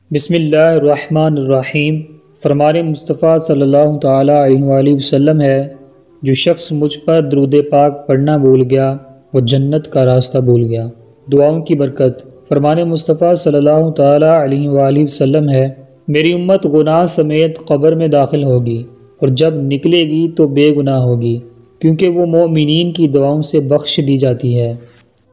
बिस्मिल्लाहिर्रहमानिर्रहीम। फरमान मुस्तफ़ा सल्लल्लाहु ताला अलैहि वसल्लम है, जो शख्स मुझ पर दरूद पाक पढ़ना भूल गया वो जन्नत का रास्ता भूल गया। दुआओं की बरकत। फरमान मुस्तफ़ा सल्लल्लाहु ताला अलैहि वसल्लम है, मेरी उम्मत गुनाह समेत कब्र में दाखिल होगी और जब निकलेगी तो बेगुनाह होगी, क्योंकि वो मोमिनीन की दुआओं से बख्श दी जाती है।